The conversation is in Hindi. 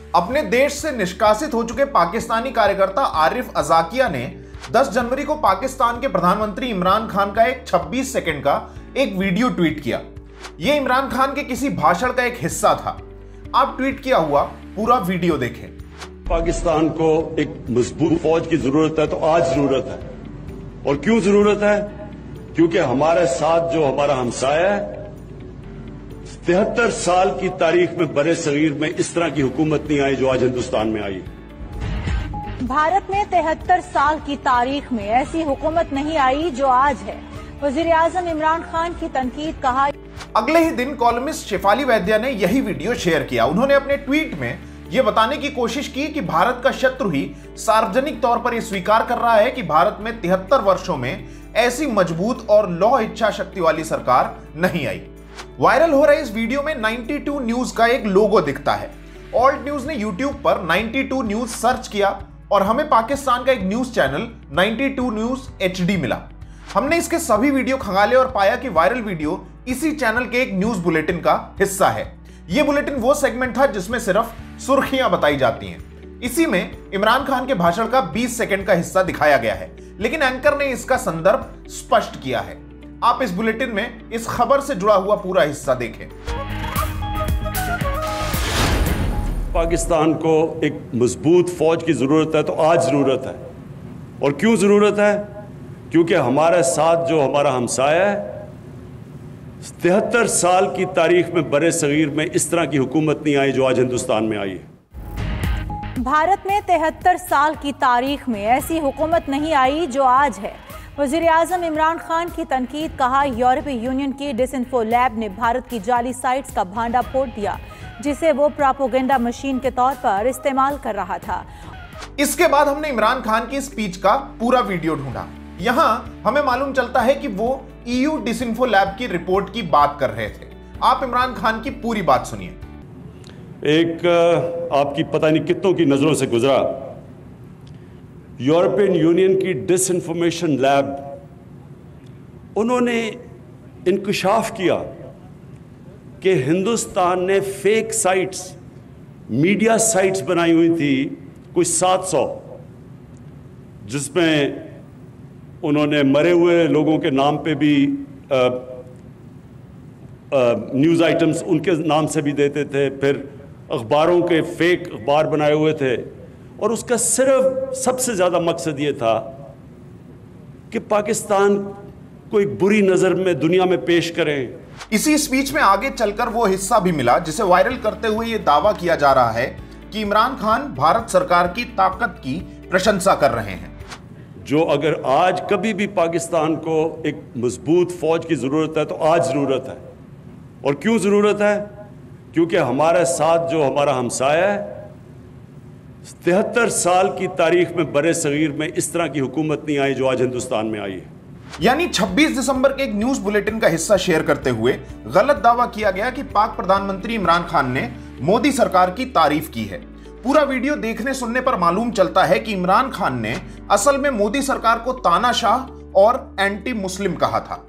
अपने देश से निष्कासित हो चुके पाकिस्तानी कार्यकर्ता आरिफ अजाकिया ने 10 जनवरी को पाकिस्तान के प्रधानमंत्री इमरान खान का एक 26 सेकंड का एक वीडियो ट्वीट किया। यह इमरान खान के किसी भाषण का एक हिस्सा था। आप ट्वीट किया हुआ पूरा वीडियो देखें। पाकिस्तान को एक मजबूत फौज की जरूरत है, तो आज जरूरत है। और क्यों जरूरत है? क्योंकि हमारे साथ जो हमारा हमसाया है, 73 साल की तारीख में बड़े सगीर में इस तरह की हुकूमत नहीं आई जो आज हिंदुस्तान में आई। भारत में 73 साल की तारीख में ऐसी हुकूमत नहीं आई जो आज है। वजीर-ए-आज़म इमरान खान की तनकीद कहा। अगले ही दिन कॉलमिस्ट शेफाली वैद्या ने यही वीडियो शेयर किया। उन्होंने अपने ट्वीट में यह बताने की कोशिश की कि भारत का शत्रु ही सार्वजनिक तौर पर यह स्वीकार कर रहा है कि भारत में 73 वर्षों में ऐसी मजबूत और लौह इच्छा शक्ति वाली सरकार नहीं आई। वायरल हो रहे इस वीडियो में 92 न्यूज का एक लोगो दिखता है। ऑल्ट न्यूज ने यूट्यूब पर 92 न्यूज सर्च किया और हमें पाकिस्तान का एक न्यूज चैनल 92 न्यूज HD मिला। हमने इसके सभी वीडियो खंगाले और पाया कि वायरल वीडियो इसी चैनल के एक न्यूज बुलेटिन का हिस्सा है। यह बुलेटिन वो सेगमेंट था जिसमें सिर्फ सुर्खियां बताई जाती हैं। इसी में इमरान खान के भाषण का 20 सेकंड का हिस्सा दिखाया गया है, लेकिन एंकर ने इसका संदर्भ स्पष्ट किया है। आप इस बुलेटिन में इस खबर से जुड़ा हुआ पूरा हिस्सा देखें। पाकिस्तान को एक मजबूत फौज की जरूरत है, तो आज जरूरत है। और क्यों जरूरत है? क्योंकि हमारे साथ जो हमारा हमसाया है, 73 साल की तारीख में बड़े सगीर में इस तरह की हुकूमत नहीं आई जो आज हिंदुस्तान में आई है। भारत में 73 साल की तारीख में ऐसी हुकूमत नहीं आई जो आज है। वज़ीर-ए-आज़म इमरान खान की तनकीद कहा। यूरोपीय यूनियन की डिसइंफो लैब ने भारत की जाली साइट्स का भांडा फोड़ दिया, जिसे वो प्रोपेगेंडा मशीन के तौर पर इस्तेमाल कर रहा था। इसके बाद हमने इमरान खान की स्पीच का पूरा वीडियो ढूंढा। यहां हमें मालूम चलता है कि वो EU डिसइंफो लैब की रिपोर्ट की बात कर रहे थे। आप इमरान खान की पूरी बात सुनिए। एक आपकी पता नहीं कितनों की नजरों से गुजरा, यूरोपियन यूनियन की डिसइंफॉर्मेशन लैब, उन्होंने इंकशाफ किया कि हिंदुस्तान ने फेक साइट्स, मीडिया साइट्स बनाई हुई थी कुछ 700, जिसमें उन्होंने मरे हुए लोगों के नाम पे भी न्यूज़ आइटम्स उनके नाम से भी देते थे, फिर अखबारों के फेक अखबार बनाए हुए थे। और उसका सिर्फ सबसे ज़्यादा मकसद ये था कि पाकिस्तान को एक बुरी नज़र में दुनिया में पेश करें। इसी स्पीच में आगे चलकर वो हिस्सा भी मिला जिसे वायरल करते हुए ये दावा किया जा रहा है कि इमरान खान भारत सरकार की ताकत की प्रशंसा कर रहे हैं। जो अगर आज कभी भी पाकिस्तान को एक मजबूत फौज की ज़रूरत है, तो आज ज़रूरत है। और क्यों ज़रूरत है? क्योंकि हमारे साथ जो हमारा हमसाया है, 73 साल की तारीख में बड़े सगीर में इस तरह की हुकूमत नहीं आई जो आज हिंदुस्तान में आई है। यानी 26 दिसंबर के एक न्यूज बुलेटिन का हिस्सा शेयर करते हुए गलत दावा किया गया कि पाक प्रधानमंत्री इमरान खान ने मोदी सरकार की तारीफ की है। पूरा वीडियो देखने सुनने पर मालूम चलता है कि इमरान खान ने असल में मोदी सरकार को तानाशाह और एंटी मुस्लिम कहा था।